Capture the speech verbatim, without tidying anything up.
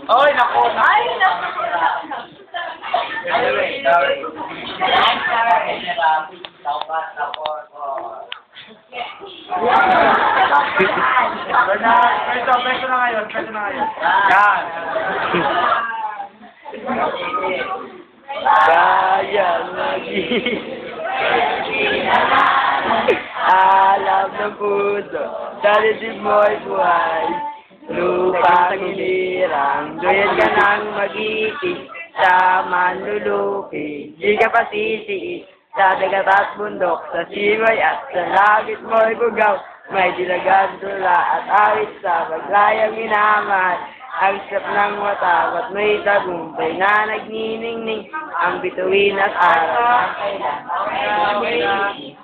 Oy, naku! Ay, naku! Sorry, sorry. Pwede, pwede na ngayon, pwede na ngayon. Yan. Kaya maging alam ng puso, dalidib mo'y buhay. Lupang hilirang, doyan ka nang mag-iisip sa manlulupi. Di ka pa sisiis sa dagat at bundok, sa siway at sa langit mo'y bugaw. May dilagang tula at awit sa paglayang minamahal. Ang sap ng mata at may tagumpay na nagniningning ang bituin at araw.